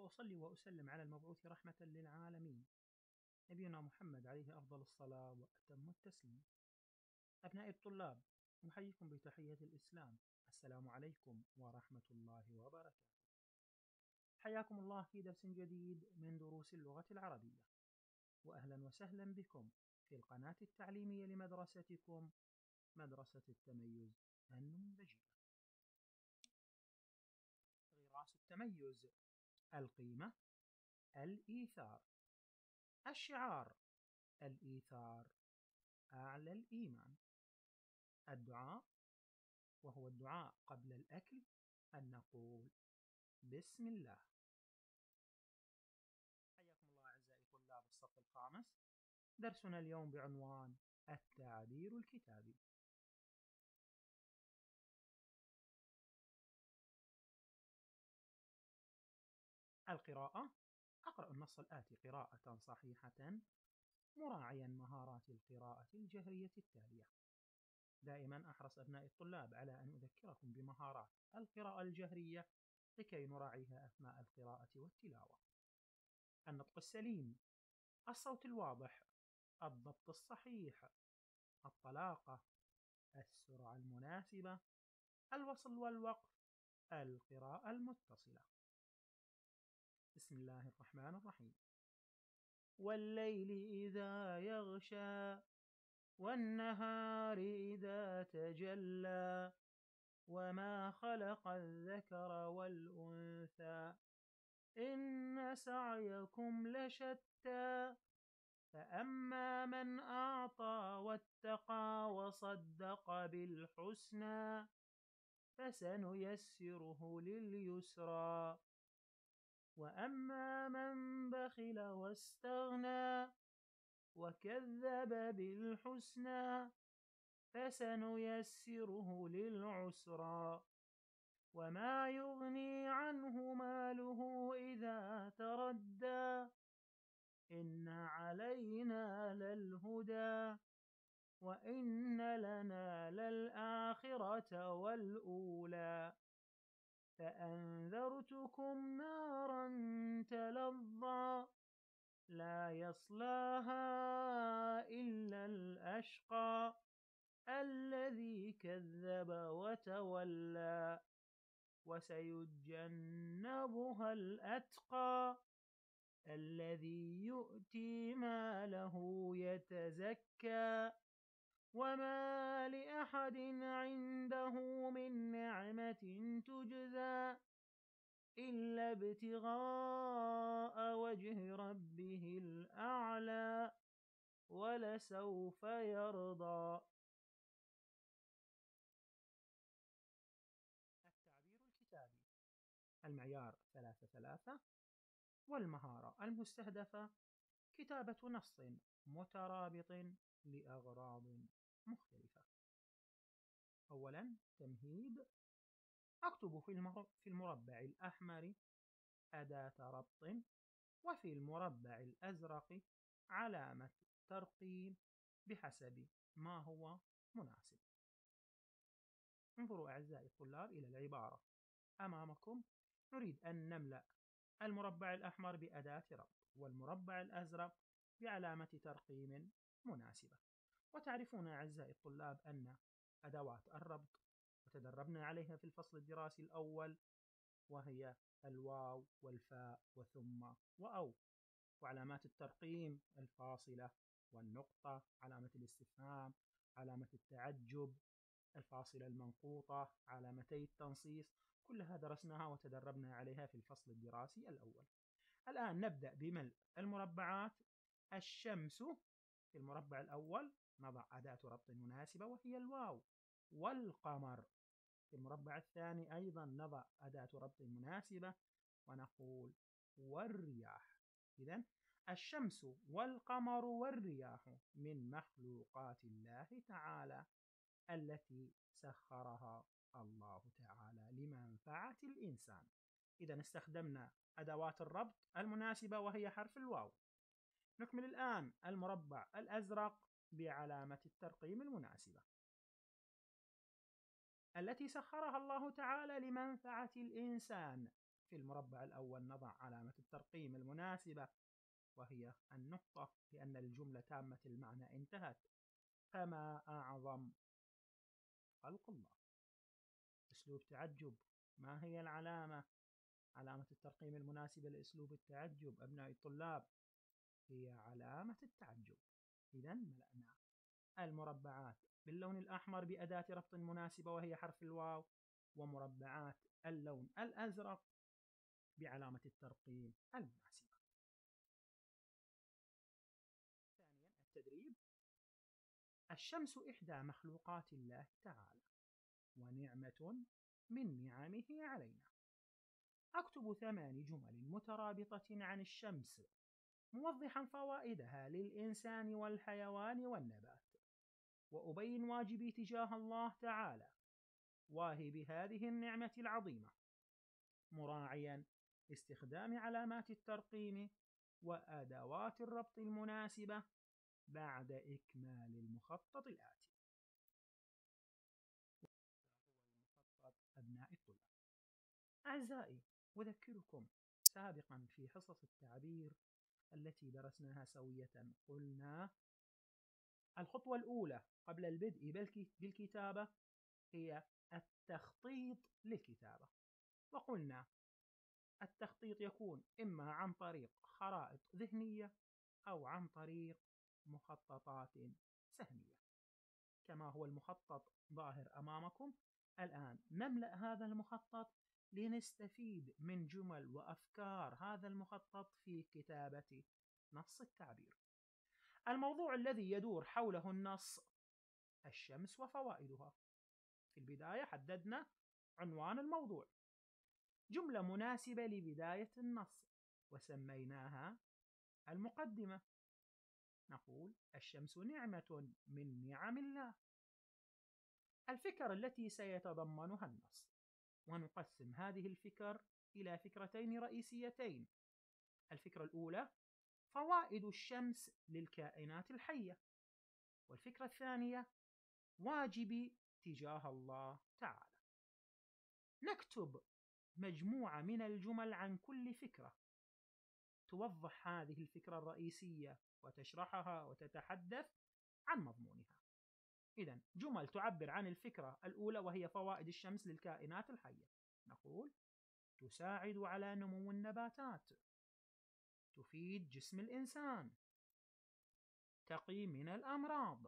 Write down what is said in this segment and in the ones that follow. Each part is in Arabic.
وأصلي وأسلم على المبعوث رحمة للعالمين نبينا محمد عليه أفضل الصلاة وأتم التسليم. أبنائي الطلاب، نحييكم بتحية الإسلام. السلام عليكم ورحمة الله وبركاته. حياكم الله في درس جديد من دروس اللغة العربية، وأهلا وسهلا بكم في القناة التعليمية لمدرستكم مدرسة التميز النموذجية. غراس التميز: القيمة، الإيثار. الشعار: الإيثار أعلى الإيمان. الدعاء، وهو الدعاء قبل الأكل أن نقول بسم الله. حياكم الله أعزائي طلاب الصف الخامس. درسنا اليوم بعنوان التعبير الكتابي. القراءة: أقرأ النص الآتي قراءة صحيحة مراعيا مهارات القراءة الجهرية التالية. دائما أحرص أبنائي الطلاب على أن أذكركم بمهارات القراءة الجهرية لكي نراعيها أثناء القراءة والتلاوة. النطق السليم، الصوت الواضح، الضبط الصحيح، الطلاقة، السرعة المناسبة، الوصل والوقف، القراءة المتصلة. بسم الله الرحمن الرحيم. والليل إذا يغشى والنهار إذا تجلى وما خلق الذكر والأنثى إن سعيكم لشتى فأما من أعطى واتقى وصدق بالحسنى فسنيسره لليسرى وأما من بخل واستغنى وكذب بالحسنى فسنيسره للعسرى وما يغني عنه ماله إذا تردى إن علينا للهدى وإن لنا للآخرة والأولى فأنذرتكم نارا تلظى لا يصلاها إلا الأشقى الذي كذب وتولى وسيجنبها الأتقى الذي يؤتي ماله يتزكى وما لأحد عنده من نعمة تجزى إلا ابتغاء وجه ربه الأعلى ولسوف يرضى. التعبير الكتابي: المعيار 3-3، والمهارة المستهدفة كتابة نص مترابط لأغراض مختلفة. أولا، تمهيد: أكتب في المربع الأحمر أداة ربط، وفي المربع الأزرق علامة ترقيم بحسب ما هو مناسب. انظروا أعزائي الطلاب إلى العبارة أمامكم. نريد أن نملأ المربع الأحمر بأداة ربط والمربع الأزرق بعلامة ترقيم مناسبة. وتعرفون أعزائي الطلاب أن أدوات الربط وتدربنا عليها في الفصل الدراسي الأول، وهي الواو والفاء وثم وأو. وعلامات الترقيم الفاصلة والنقطة، علامة الاستفهام، علامة التعجب، الفاصلة المنقوطة، علامتي التنصيص، كلها درسناها وتدربنا عليها في الفصل الدراسي الأول. الآن نبدأ بملء المربعات. الشمس في المربع الأول نضع أداة ربط مناسبة وهي الواو. والقمر في المربع الثاني أيضا نضع أداة ربط مناسبة ونقول والرياح. إذن الشمس والقمر والرياح من مخلوقات الله تعالى التي سخرها الله تعالى لمنفعة الإنسان. إذا استخدمنا أدوات الربط المناسبة وهي حرف الواو. نكمل الآن المربع الأزرق بعلامة الترقيم المناسبة التي سخرها الله تعالى لمنفعة الإنسان. في المربع الأول نضع علامة الترقيم المناسبة وهي النقطة، لأن الجملة تامة المعنى انتهت. فما أعظم خلق الله. أسلوب تعجب، ما هي العلامة؟ علامة الترقيم المناسبة لأسلوب التعجب أبناء الطلاب هي علامة التعجب. إذا ملأنا المربعات باللون الأحمر بأداة ربط مناسبة وهي حرف الواو، ومربعات اللون الأزرق بعلامة الترقيم المناسبة. ثانيا التدريب. الشمس إحدى مخلوقات الله تعالى ونعمة من نعمه علينا. أكتب 8 جمل مترابطة عن الشمس موضحا فوائدها للإنسان والحيوان والنبات، وأبين واجبي تجاه الله تعالى واهب هذه النعمة العظيمة، مراعيا استخدام علامات الترقيم وأدوات الربط المناسبة بعد إكمال المخطط الآتي. المخطط أبناء الطلاب. أعزائي، أذكركم سابقا في حصص التعبير التي درسناها سوية قلنا الخطوة الأولى قبل البدء بالكتابة هي التخطيط للكتابة، وقلنا التخطيط يكون إما عن طريق خرائط ذهنية أو عن طريق مخططات سهمية كما هو المخطط ظاهر أمامكم. الآن نملأ هذا المخطط لنستفيد من جمل وأفكار هذا المخطط في كتابة نص التعبير. الموضوع الذي يدور حوله النص الشمس وفوائدها. في البداية حددنا عنوان الموضوع، جملة مناسبة لبداية النص وسميناها المقدمة. نقول الشمس نعمة من نعم الله. الفكر التي سيتضمنها النص، ونقسم هذه الفكر إلى فكرتين رئيسيتين. الفكرة الأولى فوائد الشمس للكائنات الحية، والفكرة الثانية واجبي تجاه الله تعالى. نكتب مجموعة من الجمل عن كل فكرة توضح هذه الفكرة الرئيسية وتشرحها وتتحدث عن مضمونها. إذن جمل تعبر عن الفكرة الأولى وهي فوائد الشمس للكائنات الحية. نقول تساعد على نمو النباتات، تفيد جسم الإنسان، تقي من الأمراض.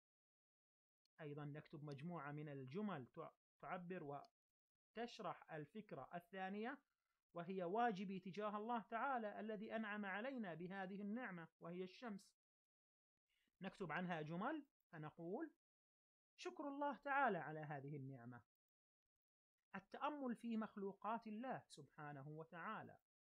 أيضا نكتب مجموعة من الجمل تعبر وتشرح الفكرة الثانية وهي واجبي تجاه الله تعالى الذي أنعم علينا بهذه النعمة وهي الشمس. نكتب عنها جمل فنقول شكر الله تعالى على هذه النعمة، التأمل في مخلوقات الله سبحانه وتعالى،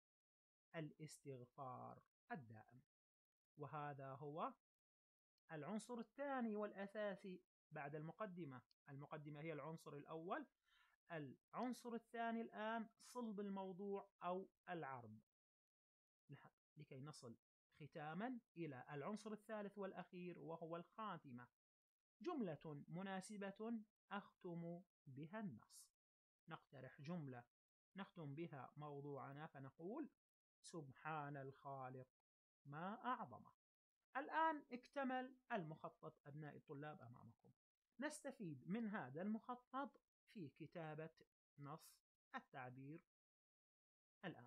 الاستغفار الدائم. وهذا هو العنصر الثاني والأساسي بعد المقدمة. المقدمة هي العنصر الأول. العنصر الثاني الآن صلب الموضوع أو العرض، لكي نصل ختاما إلى العنصر الثالث والأخير وهو الخاتمة، جملة مناسبة أختم بها النص. نقترح جملة نختم بها موضوعنا فنقول سبحان الخالق ما أعظمه. الآن اكتمل المخطط أبناء الطلاب أمامكم. نستفيد من هذا المخطط في كتابة نص التعبير. الآن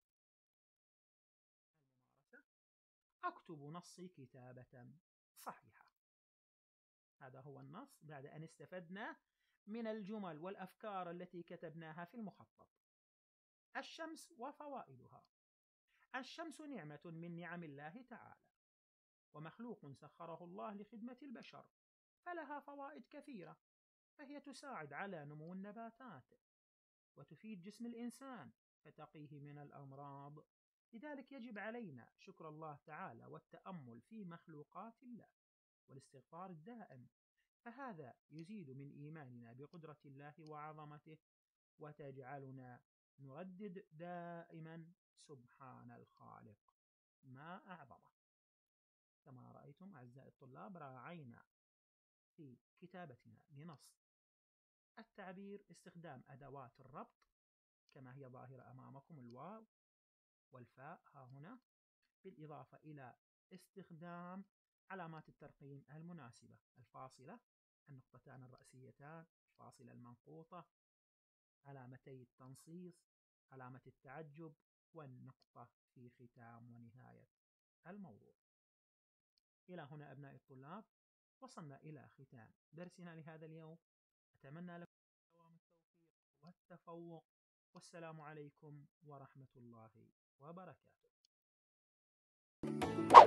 الممارسة: أكتب نصي كتابة صحيحة. هذا هو النص بعد أن استفدنا من الجمل والأفكار التي كتبناها في المخطط. الشمس وفوائدها. الشمس نعمة من نعم الله تعالى، ومخلوق سخره الله لخدمة البشر، فلها فوائد كثيرة، فهي تساعد على نمو النباتات، وتفيد جسم الإنسان فتقيه من الأمراض. لذلك يجب علينا شكر الله تعالى والتأمل في مخلوقات الله والاستغفار الدائم، فهذا يزيد من إيماننا بقدرة الله وعظمته، وتجعلنا نردد دائما سبحان الخالق ما أعظمه. كما رأيتم أعزائي الطلاب راعينا في كتابتنا لنص التعبير استخدام أدوات الربط كما هي ظاهرة أمامكم، الواو والفاء ها هنا، بالإضافة إلى استخدام علامات الترقيم المناسبة: الفاصلة، النقطتان الرأسيتان، الفاصلة المنقوطة، علامتي التنصيص، علامة التعجب، والنقطة في ختام ونهاية الموضوع. إلى هنا أبناء الطلاب وصلنا إلى ختام درسنا لهذا اليوم. أتمنى لكم دوام التوفيق والتفوق، والسلام عليكم ورحمة الله وبركاته.